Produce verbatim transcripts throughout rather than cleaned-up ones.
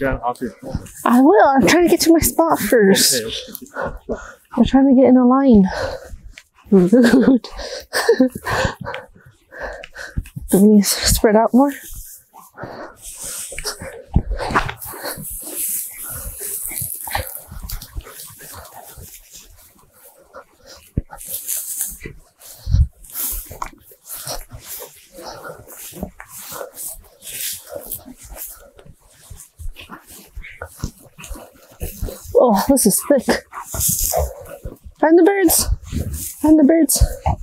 get off your phone. I will. I'm trying to get to my spot first. Okay, okay. I'm trying to get in a line. Rude. Do we need to spread out more? Oh, this is thick. Find the birds. Find the birds.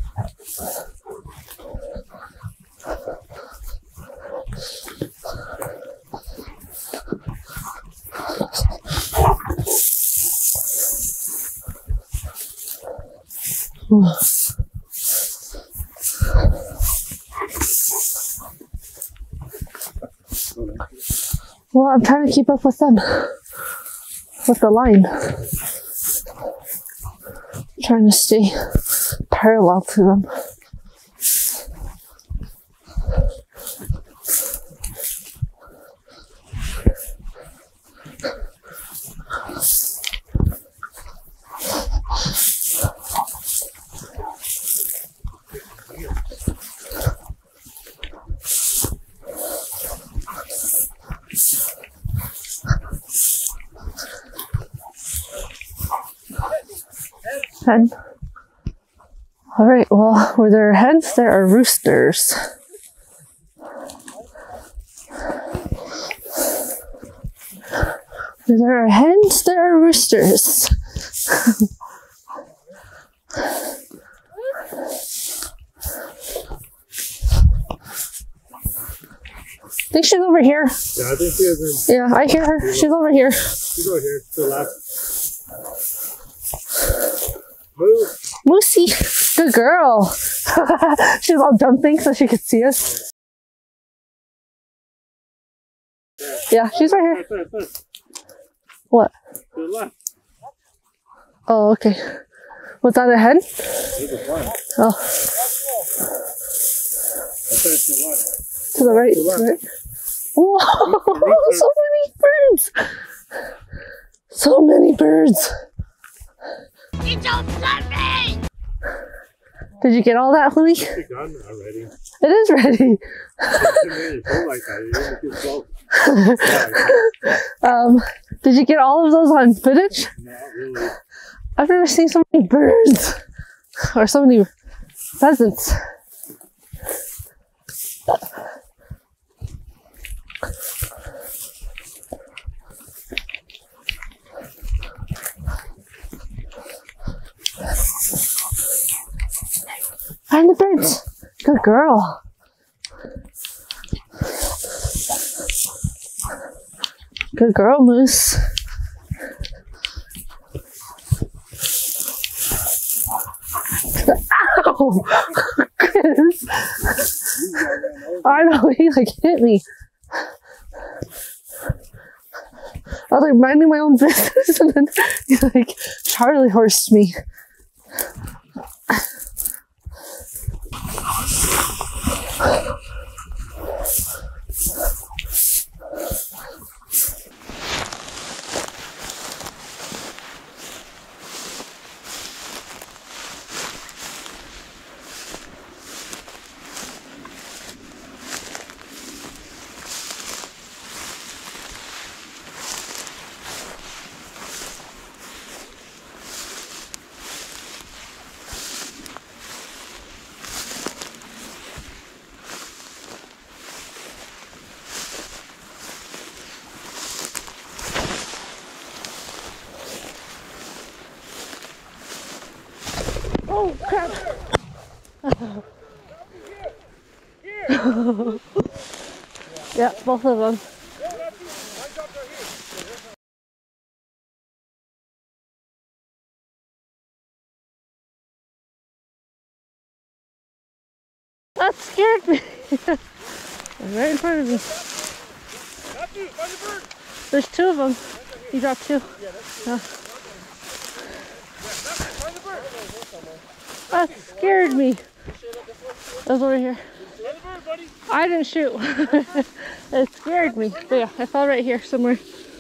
Well, I'm trying to keep up with them. With the line. I'm trying to stay parallel to them. Hen. All right, well, where there are hens, there are roosters. Where there are hens, there are roosters. I think she's over here. Yeah, I think she is in. Yeah, I hear her. She's over here. She's over here to the left. Move. Moosey, good girl. She's all jumping so she could see us. Yeah, she's right here. There, there, there. What? To the left. Oh, okay. Was that a hen? There's a fly. Oh, That's there to the left. to the right. To the To the left. right. Whoa, so many birds. So many birds. You don't let me! Did you get all that, Louis? It's done already. It is ready. You feel like that. You make it slow. Um, did you get all of those on footage? Not really. I've never seen so many birds or so many pheasants. Find the birds. Good girl. Good girl, Moose. Ow! Chris. I know, he like hit me. I was like minding my own business and then he like Charlie horsed me. Oh crap! Yeah, both of them. That scared me. Right in front of me. There's two of them. You dropped two. Yeah. That scared me. That was over here. I didn't shoot. It scared me. But yeah, I fell right here somewhere.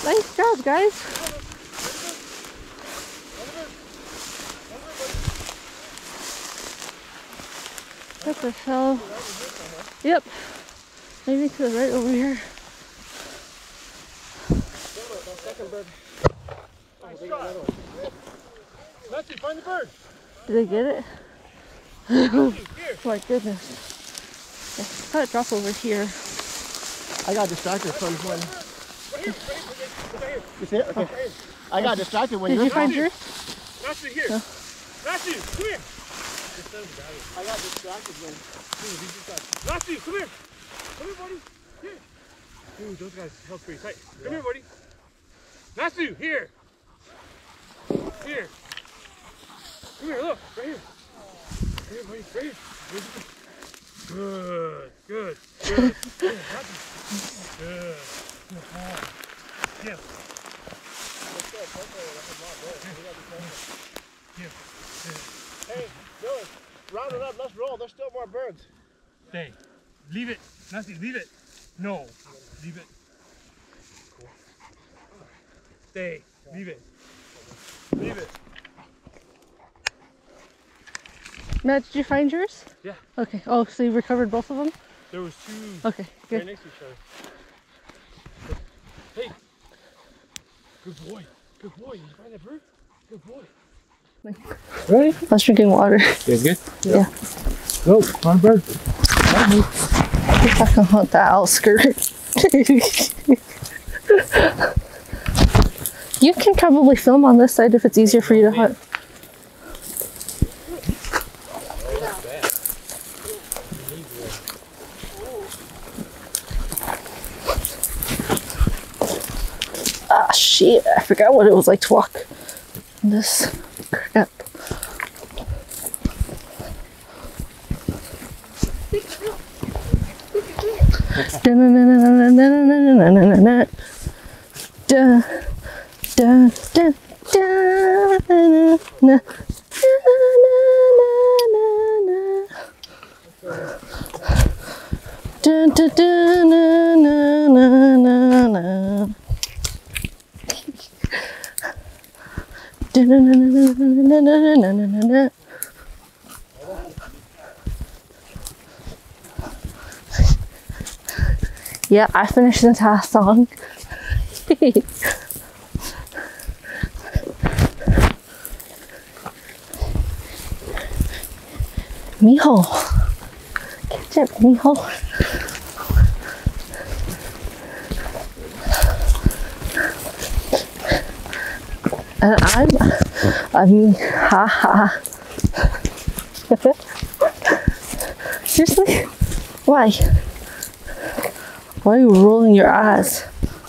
Nice job, guys. What the hell? Yep. Maybe to the right over here. Second bird. Nice shot. Let's see, find the bird. Did they get it? Oh my goodness. I thought it dropped over here. I got distracted from when. Right here, right here, You see it? Okay. right here. I got distracted when Did you you were find Matthew. yours? Matthew, here. No. Matthew, come here. I got distracted when. Matthew, come here. Come here, buddy. Here. Dude, those guys held pretty tight. Come here, buddy. Matthew, here. Here. Come here, look, right here. Come here, buddy, right here. Good, good, good. Good, Matthew. Good. Yeah. Hey, Billy, round it up. Let's roll. There's still more birds. Stay. Leave it. Matthew, leave it. No. Leave it. Stay. Leave it. Leave it. Matt, did you find yours? Yeah. Okay. Oh, so you recovered both of them? There was two Okay, right good. next to each other. Hey. Good boy. Good boy. You find that bird? Good boy. Ready? I was drinking water. You good? Yeah. Go. Find a bird. If I can hunt that outskirt. You can probably film on this side if it's easier for you to hunt. Ah, shit. I forgot what it was like to walk in this crap. Da na na na na na na na na na na na. Da da da da na na na na. Da da da na na na na na. Da na na na na na na na na na. Yeah, I finished the entire song. Mijo. Catch up, mijo. And I'm, I mean, ha ha. Seriously? Why? Why are you rolling your eyes?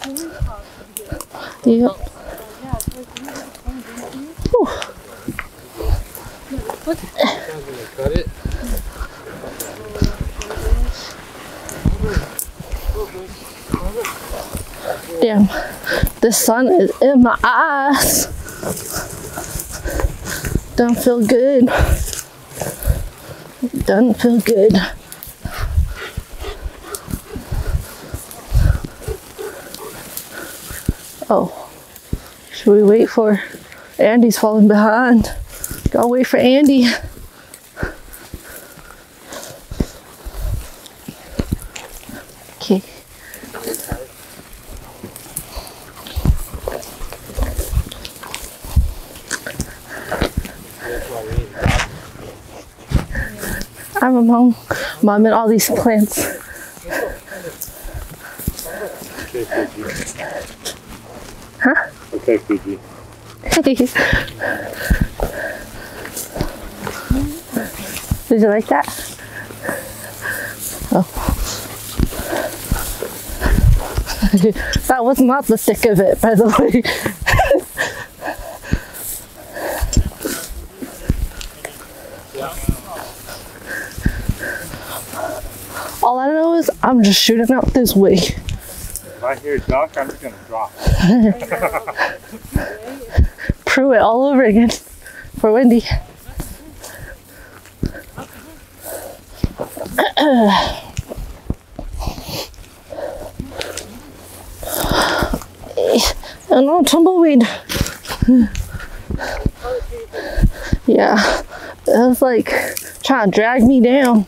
Yep. Cut it. Damn, the sun is in my eyes. Don't feel good. Doesn't feel good. Oh, should we wait for Andy's falling behind? Gotta wait for Andy. Okay. I'm a mom, mom and all these plants. Huh? Okay, Fiji. Did you like that? Oh. That was not the thick of it, by the way. All I know is I'm just shooting out this way. If I hear duck, I'm just gonna drop. Prove it all over again for Wendy. Oh no, tumbleweed. Yeah, it was like trying to drag me down.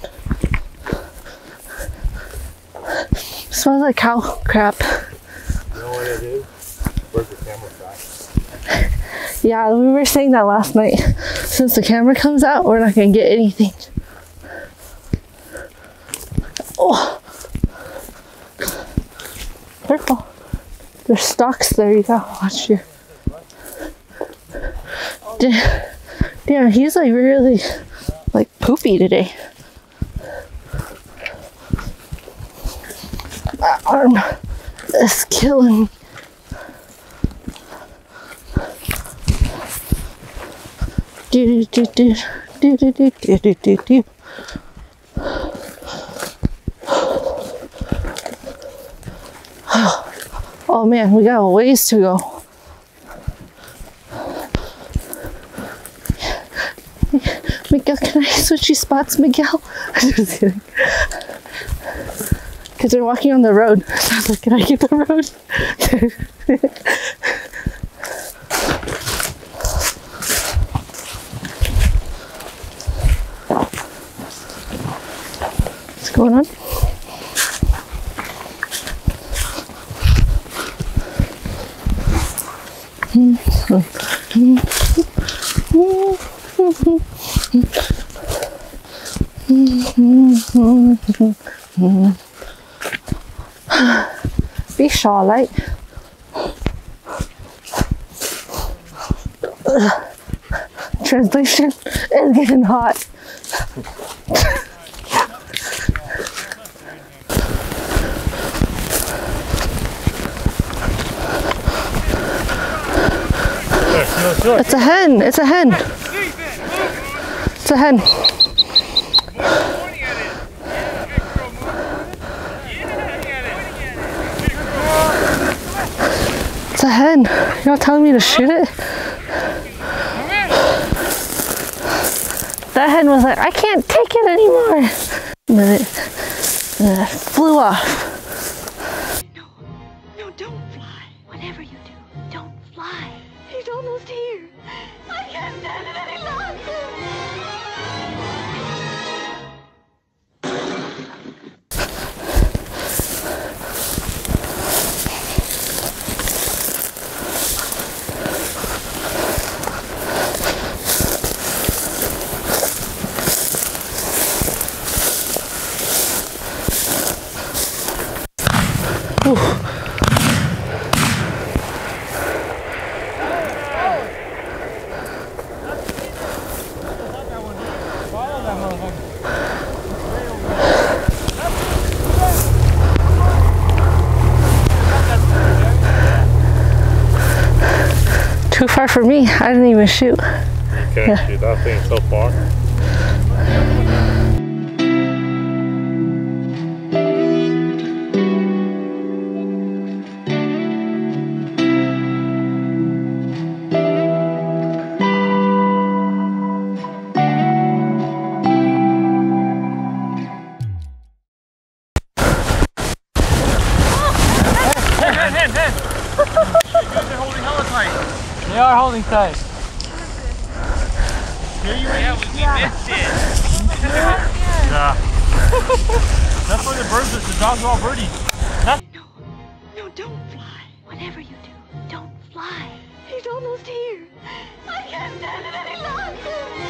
Smells like cow crap. You know what it is? Where's the camera shot? Yeah, we were saying that last night. Since the camera comes out, we're not gonna get anything. Oh, careful. There's stalks there. You gotta watch your. Damn, he's like really like poopy today. My arm is killing me. Do do do do do do do do do do. Oh man, we got a ways to go. Miguel, can I switch you spots, Miguel? I'm just kidding. Because they're walking on the road. So I was like, can I get the road? What's going on? Be Charlotte. Translation, it's getting hot. It's a hen, it's a hen. It's a hen. It's a hen. You're not telling me to shoot it? That hen was like, I can't take it anymore. And then it, and then it flew off. No, no, don't fly. Whatever you do, don't fly. He's almost here. I can't stand it any longer. Too far for me. I didn't even shoot. You can't Yeah. shoot that thing so far. They are holding tight. Here you yeah, we, we missed it. Yeah. That's why the birds, the dogs are all birdie. That's No, no, don't fly. Whatever you do, don't fly. He's almost here. I can't stand it any longer.